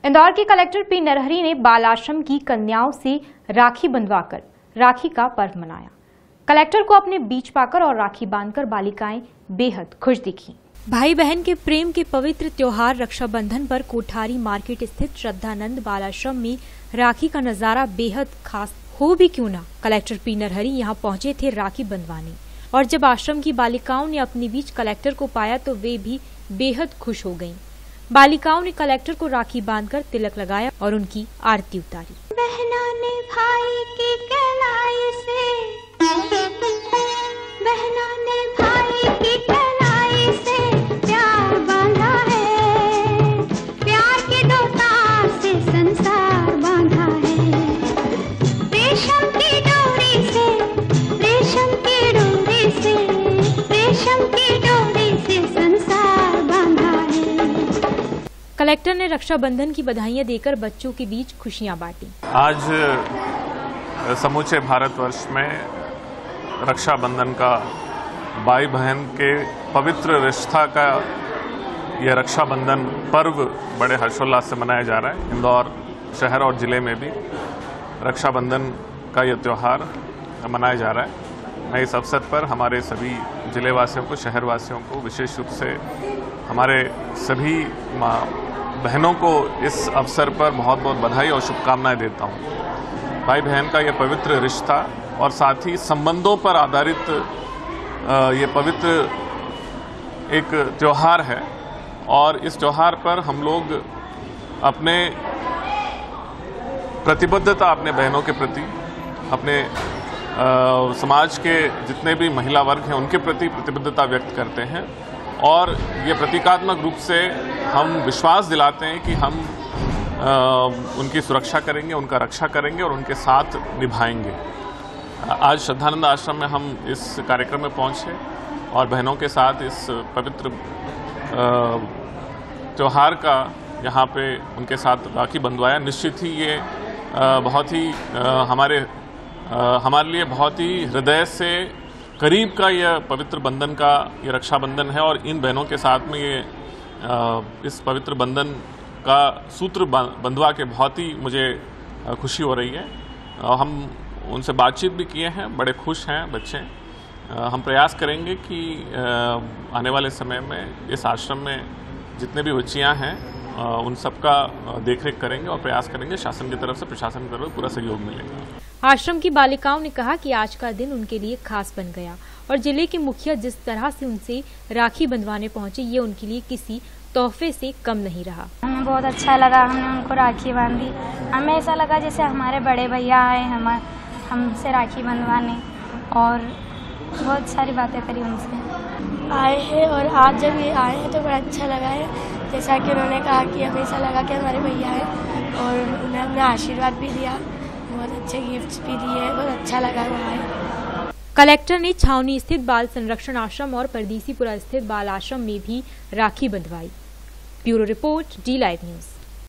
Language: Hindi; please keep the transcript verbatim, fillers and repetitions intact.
इंदौर के कलेक्टर पी नरहरी ने बाल आश्रम की कन्याओं से राखी बंधवाकर राखी का पर्व मनाया। कलेक्टर को अपने बीच पाकर और राखी बांधकर बालिकाएं बेहद खुश दिखी। भाई बहन के प्रेम के पवित्र त्योहार रक्षाबंधन पर कोठारी मार्केट स्थित श्रद्धानंद बाल आश्रम में राखी का नजारा बेहद खास हो भी क्यों ना, कलेक्टर पी नरहरी यहाँ पहुंचे थे राखी बंधवाने, और जब आश्रम की बालिकाओं ने अपने बीच कलेक्टर को पाया तो वे भी बेहद खुश हो गईं। बालिकाओं ने कलेक्टर को राखी बांधकर तिलक लगाया और उनकी आरती उतारी। बहनों ने भाई की कलाई से, बहनों ने भाई की कलाई से प्यार बांधा है, प्यार के दो तार से संसार बांधा है। रेशम की डोरी से, रेशम की डोरी से, रेशम की डोरी से संसार बांधा है। कलेक्टर ने रक्षाबंधन की बधाइयां देकर बच्चों के बीच खुशियां बांटी। आज समूचे भारतवर्ष में रक्षाबंधन का, भाई बहन के पवित्र रिश्ता का यह रक्षाबंधन पर्व बड़े हर्षोल्लास से मनाया जा रहा है। इंदौर शहर और जिले में भी रक्षाबंधन का यह त्यौहार मनाया जा रहा है। मैं इस अवसर पर हमारे सभी जिले वासियों को, शहर वासियों को, विशेष रूप से हमारे सभी बहनों को इस अवसर पर बहुत बहुत बधाई और शुभकामनाएं देता हूं। भाई बहन का यह पवित्र रिश्ता और साथ ही संबंधों पर आधारित ये पवित्र एक त्यौहार है, और इस त्यौहार पर हम लोग अपने प्रतिबद्धता अपने बहनों के प्रति, अपने आ, समाज के जितने भी महिला वर्ग हैं उनके प्रति प्रतिबद्धता व्यक्त करते हैं, और ये प्रतीकात्मक रूप से हम विश्वास दिलाते हैं कि हम आ, उनकी सुरक्षा करेंगे, उनका रक्षा करेंगे और उनके साथ निभाएंगे। आज श्रद्धानंद आश्रम में हम इस कार्यक्रम में पहुंचे और बहनों के साथ इस पवित्र त्यौहार का यहाँ पे उनके साथ राखी बंधवाया। निश्चित ही ये आ, बहुत ही आ, हमारे आ, हमारे लिए बहुत ही हृदय से करीब का यह पवित्र बंधन का ये रक्षाबंधन है, और इन बहनों के साथ में ये आ, इस पवित्र बंधन का सूत्र बंधवा के बहुत ही मुझे खुशी हो रही है। आ, हम उनसे बातचीत भी किए हैं, बड़े खुश हैं बच्चे। आ, हम प्रयास करेंगे कि आ, आने वाले समय में इस आश्रम में जितने भी बच्चियां हैं आ, उन सबका देखरेख करेंगे और प्रयास करेंगे। शासन की तरफ से, प्रशासन की तरफ से पूरा सहयोग मिलेगा। आश्रम की बालिकाओं ने कहा कि आज का दिन उनके लिए खास बन गया, और जिले के मुखिया जिस तरह से उनसे राखी बंधवाने पहुंचे ये उनके लिए किसी तोहफे से कम नहीं रहा। हमें बहुत अच्छा लगा, हमने उनको राखी बांधी। हमें ऐसा लगा जैसे हमारे बड़े भैया आए हम हमसे राखी बंधवाने, और बहुत सारी बातें करी उनसे। आए हैं और आज जब ये आए हैं तो बड़ा अच्छा लगा है। जैसा कि उन्होंने कहा कि हमें ऐसा लगा कि हमारे भैया हैं, और उन्हें हमने आशीर्वाद भी दिया, बहुत अच्छे गिफ्ट्स भी दिए, बहुत अच्छा लगा वहाँ। कलेक्टर ने छावनी स्थित बाल संरक्षण आश्रम और परदेसीपुरा स्थित बाल आश्रम में भी राखी बंधवाई। Bureau report, D live news.